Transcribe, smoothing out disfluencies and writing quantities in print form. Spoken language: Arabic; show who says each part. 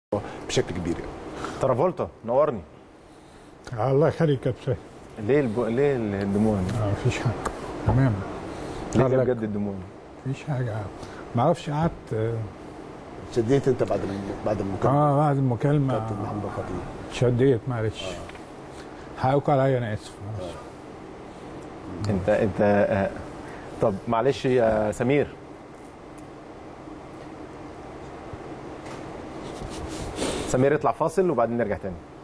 Speaker 1: بشكل كبير يعني.
Speaker 2: ترافولتا نورني.
Speaker 3: الله يخليك يا باشا.
Speaker 2: ليه الدموع دي؟
Speaker 3: مفيش حاجه تمام.
Speaker 2: ليه بجد الدموع دي؟
Speaker 3: مفيش حاجه، ما اعرفش قعدت.
Speaker 1: شديت انت بعد المكالمه؟
Speaker 3: بعد المكالمه
Speaker 1: كابتن محمد الخطيب
Speaker 3: شديت، معلش. حقك عليا، انا اسف.
Speaker 2: انت طب معلش يا سمير. سمير اطلع فاصل وبعدين نرجع تاني.